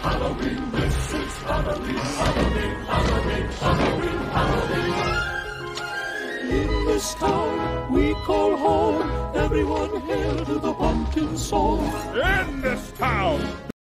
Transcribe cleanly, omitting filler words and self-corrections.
Halloween, this is Halloween, Halloween, Halloween, Halloween, Halloween. In this town we call home, everyone hail to the pumpkin soul. In this town